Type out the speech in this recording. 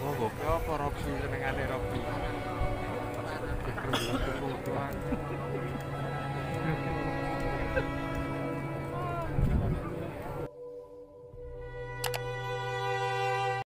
Oh, kok apa Robby senengane Robby? Geger belas kudu.